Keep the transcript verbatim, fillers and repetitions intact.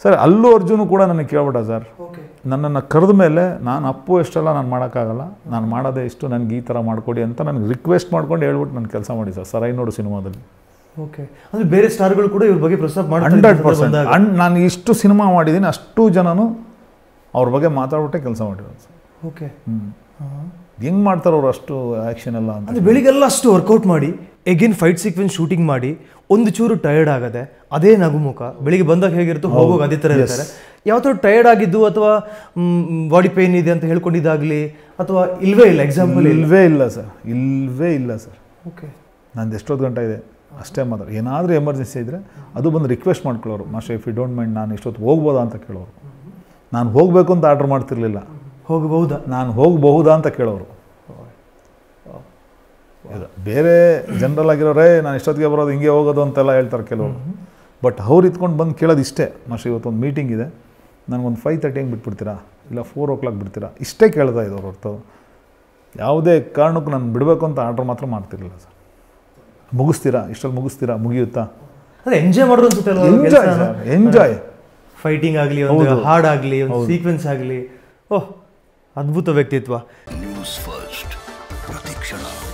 Sir ಅಲ್ಲು ಅರ್ಜುನು ಕೂಡ ನನಗೆ ಕೇಳ್ಬಿಟ್ಟ ಸರ್, ನನ್ನನ್ನು ಕರೆದ ಮೇಲೆ ನಾನು ಅಪ್ಪು ಎಷ್ಟೆಲ್ಲ ನಾನು ಮಾಡೋಕ್ಕಾಗಲ್ಲ, ನಾನು ಮಾಡೋದೇ ಇಷ್ಟು, ನನಗೆ ಈ ಥರ ಮಾಡಿಕೊಡಿ ಅಂತ ನನಗೆ ರಿಕ್ವೆಸ್ಟ್ ಮಾಡ್ಕೊಂಡು ಹೇಳ್ಬಿಟ್ಟು ನಾನು ಕೆಲಸ ಮಾಡಿ ಸರ್ ಸರ್ ಐನೋಡು ಸಿನಿಮಾದಲ್ಲಿ. ಓಕೆ, ಅಂದರೆ ಬೇರೆ ಸ್ಟಾರ್ಗಳು ಕೂಡ ಇವ್ರ ಬಗ್ಗೆ ಪ್ರಸ್ತಾಪ ಮಾಡಿ ಹಂಡ್ರೆಡ್ ಪರ್ಸೆಂಟ್ ಅಂಡ್ ನಾನು ಇಷ್ಟು ಸಿನಿಮಾ ಮಾಡಿದ್ದೀನಿ ಅಷ್ಟು ಜನನು ಅವ್ರ ಬಗ್ಗೆ ಮಾತಾಡ್ಬಿಟ್ಟೆ ಕೆಲಸ ಮಾಡಿರೋದು ಸರ್. ಓಕೆ, ಹೆಂಗೆ ಮಾಡ್ತಾರೆ ಅವ್ರು ಅಷ್ಟು ಆ್ಯಕ್ಷನ್ ಎಲ್ಲ ಅಂತ. ಅಂದರೆ ಬೆಳಿಗ್ಗೆಲ್ಲ ಅಷ್ಟು ವರ್ಕೌಟ್ ಮಾಡಿ ಎಗೇನ್ ಫೈಟ್ ಸೀಕ್ವೆನ್ಸ್ ಶೂಟಿಂಗ್ ಮಾಡಿ ಒಂದು ಚೂರು ಟಯರ್ಡ್ ಆಗದೆ ಅದೇ ನಗುಮುಖ, ಬೆಳಿಗ್ಗೆ ಬಂದಾಗ ಹೇಗಿರುತ್ತೋ ಹೋಗೋಗಿ ಅದೇ ಥರ ಇರ್ತಾರೆ. ಯಾವ ಥರ ಟಯರ್ಡ್ ಆಗಿದ್ದು ಅಥವಾ ಬಾಡಿ ಪೇಯ್ನ್ ಇದೆ ಅಂತ ಹೇಳ್ಕೊಂಡಿದ್ದಾಗಲಿ ಅಥವಾ ಇಲ್ವೇ ಇಲ್ಲ? ಎಕ್ಸಾಂಪಲ್ ಇಲ್ವೇ ಇಲ್ಲ ಸರ್, ಇಲ್ವೇ ಇಲ್ಲ ಸರ್. ಓಕೆ, ನಂದು ಎಷ್ಟೊತ್ತು ಗಂಟೆ ಇದೆ ಅಷ್ಟೇ ಮಾತ್ರ. ಏನಾದರೂ ಎಮರ್ಜೆನ್ಸಿ ಇದ್ದರೆ ಅದು ಬಂದು ರಿಕ್ವೆಸ್ಟ್ ಮಾಡ್ಕೊಳ್ಳೋರು, master if you don't mind ನಾನು ಇಷ್ಟೊತ್ತು ಹೋಗ್ಬೋದಾ ಅಂತ ಕೇಳೋರು. ನಾನು ಹೋಗಬೇಕು ಅಂತ ಆರ್ಡ್ರ್ ಮಾಡ್ತಿರ್ಲಿಲ್ಲ, ಹೋಗಬಹುದಾ ನಾನು ಹೋಗಬಹುದಾ ಅಂತ ಕೇಳೋರು. ಬೇರೆ ಜನರಲ್ ಆಗಿರೋರೇ ನಾನು ಇಷ್ಟೊತ್ತಿಗೆ ಬರೋದು ಹಿಂಗೆ ಹೋಗೋದು ಅಂತೆಲ್ಲ ಹೇಳ್ತಾರೆ ಕೆಲವರು. ಬಟ್ ಅವ್ರು ಇತ್ಕೊಂಡು ಬಂದು ಕೇಳೋದು ಇಷ್ಟೇ, ಮಾಸ್ಟರ್ ಇವತ್ತೊಂದು ಮೀಟಿಂಗ್ ಇದೆ, ನನಗೊಂದು ಫೈವ್ ತರ್ಟಿಗೆ ಬಿಟ್ಬಿಡ್ತೀರಾ ಇಲ್ಲ ಫೋರ್ ಓ ಕ್ಲಾಕ್ ಬಿಡ್ತೀರಾ, ಇಷ್ಟೇ ಕೇಳ್ತಾ ಇದ್ದವ್ರು ಹೊರತು ಯಾವುದೇ ಕಾರಣಕ್ಕೂ ನಾನು ಬಿಡಬೇಕು ಅಂತ ಆರ್ಡ್ರ್ ಮಾತ್ರ ಮಾಡ್ತಿರಲಿಲ್ಲ ಸರ್. ಮುಗಿಸ್ತೀರಾ ಇಷ್ಟೊಂದು ಮುಗಿಸ್ತೀರಾ ಮುಗಿಯುತ್ತಾ, ಅದೇ ಎಂಜಾಯ್ ಮಾಡೋದು ಅನ್ಸುತ್ತೆ. Enjoy sir, enjoy. ಫೈಟಿಂಗ್ ಆಗಲಿ, ಒಂದು ಹಾಡಾಗಲಿ, ಒಂದು ಸೀಕ್ವೆನ್ಸ್ ಆಗಲಿ, ಓಹ್ ಅದ್ಭುತ ವ್ಯಕ್ತಿತ್ವ. ನ್ಯೂಸ್ ಫಸ್ಟ್ ಪ್ರತಿಕ್ಷಣ.